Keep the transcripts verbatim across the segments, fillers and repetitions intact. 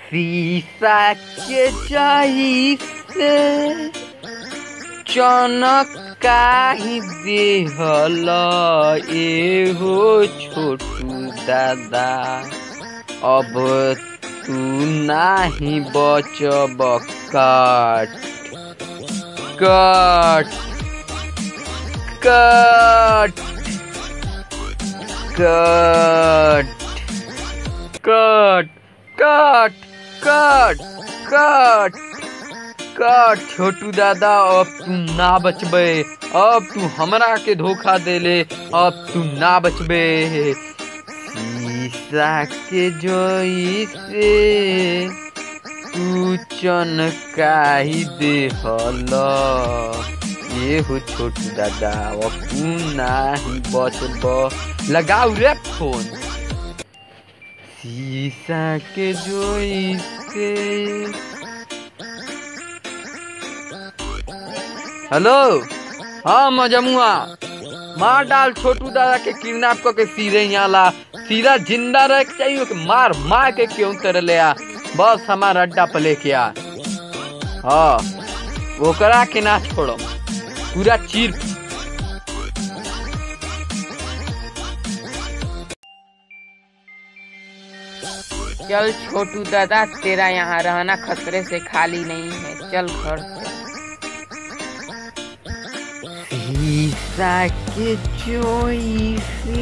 शीशा के जइसे चमकाई देहल एहो छोटू दादा, अब तू नाही बचब। कट कट कट कट कट कट कट कट कट छोटू दादा, अब तू ना बचबे। अब तू हमरा के धोखा देले, अब तू ना बचबे। शीशा के जइसे तू चमकाई देहल एहो छोटू दादा, अब तू नाही बचब। लगाऊ रे फोन। शीशा के जइसे। हेलो, हाँ मजमुआ, मार डाल छोटू दादा के किडनैप करके सीधे यहाँ ला। सीधा जिंदा रह के चाहिए कि मार मार के क्यों कर ले आ। बस हमारा अड्डा पे लेके आ। हाँ, वो करा के ना छोड़ो, पूरा चीर। चल छोटू दादा, तेरा यहाँ रहना खतरे से खाली नहीं है, चल घर से। शीशा के जइसे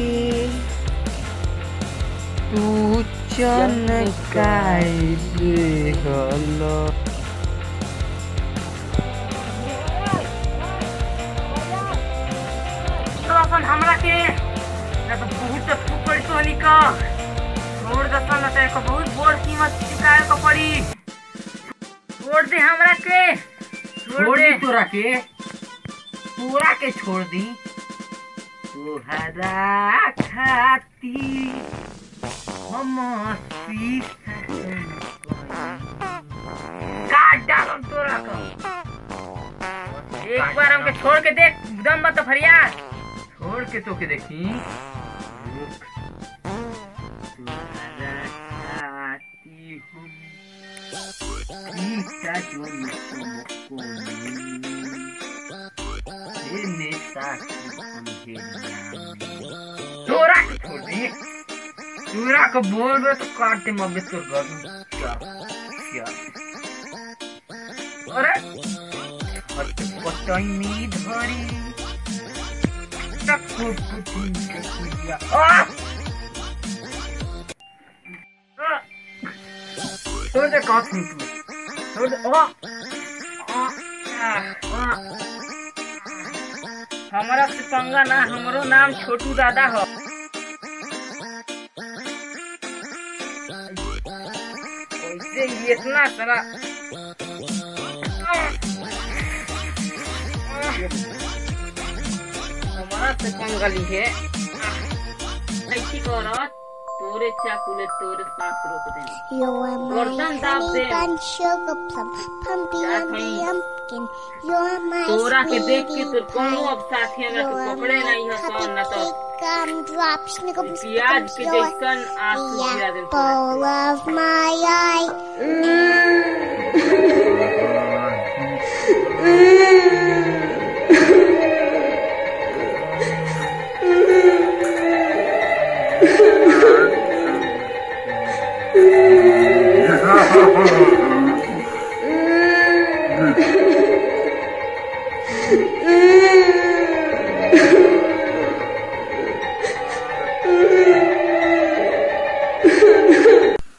तू चमकाई देहल। हमरा के ना तो बहुत फुकड़ सोनी का छोड़ दसन, ना तो एक बहुत बड़ कीमत चुकाए के पड़ी। छोड़ दे हमरा के, छोड़ दे। तोरा के पूरा के छोड़ दी। तोहरा खाती हम काट डालम तोरा का। एक बार हमके छोड़ के देख, एकदम मत फरिया। छोड़ के तो के देखी। तोहरा खाती हम शीशा तोरा के छोड़ दी। तोरा को बोल रहे तो काटते मम्मी तो गर्म क्या क्या। अरे पता ही नहीं धरी तक छोड़ दे। काट तू छोड़ दे। हमारा से पंगा ना, हमरो नाम छोटू दादा हो। ऐसे ही इतना सारा हमारा से पंगा ली है। ऐसी करो तोरे चाकूले तोरे सांस रोक देंगे। गर्दन दाब दे। तोरा के देख के तो कोनो अब साथी हमरा के पकड़े नहीं है सन, ना तो प्याज के जैसन आंसू गिरा दे।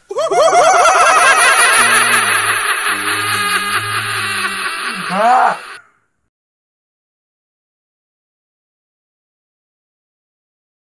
हाँ